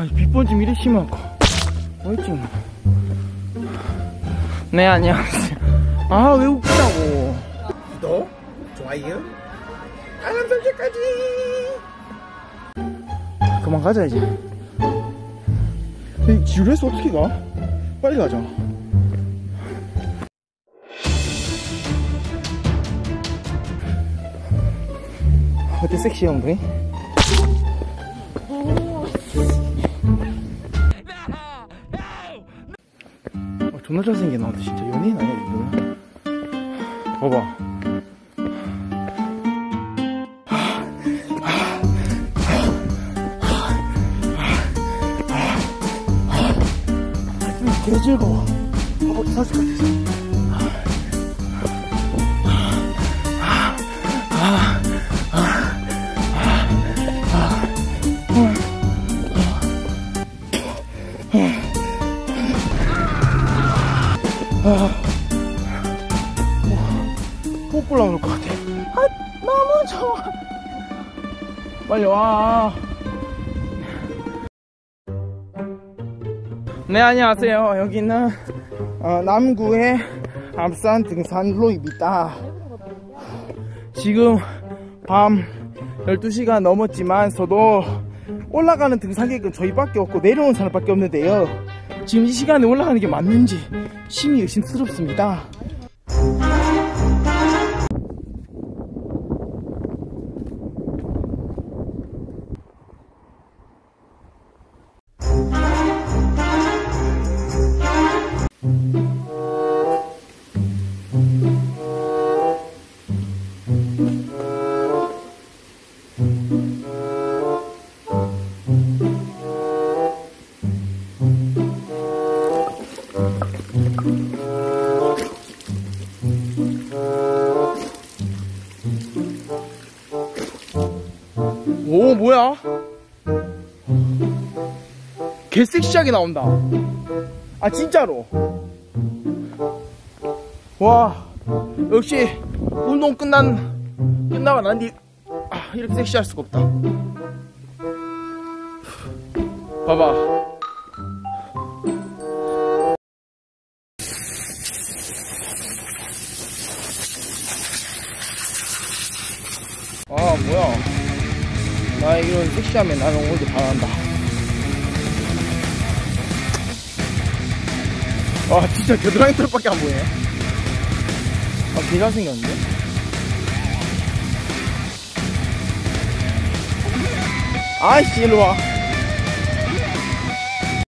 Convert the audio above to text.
빗번 좀 이래 심하고 어딨지 뭐. 네, 안녕하세요. 아, 왜 웃기다고. 구독, 좋아요, 알람 설정까지. 그만 가자 이제. 지루해서 어떻게 가? 빨리 가자. 어때, 섹시한 분이? 존나 잘생겨 나한테. 진짜 연예인 아니야 이거는? 봐봐. 개 즐거워. 봐봐, 사실 같았어. 뽀뽀 나올 것 같아. 아, 너무 좋아. 빨리 와. 네, 안녕하세요. 여기는 남구의 앞산 등산로입니다. 지금 밤 12시가 넘었지만 올라가는 등산객은 저희밖에 없고 내려오는 사람밖에 없는데요. 지금 이 시간에 올라가는 게 맞는지 심히 의심스럽습니다. 오, 뭐야? 개 섹시하게 나온다. 아, 진짜로. 와, 역시 운동 끝나고 난 뒤 이렇게 섹시할 수가 없다. 봐봐. 아, 뭐야. 나 이런 섹시하면 나는 오늘도 반한다. 와, 진짜 겨드랑이 털밖에 안 보이네. 아, 개 잘생겼는데? 아이씨, 일로와.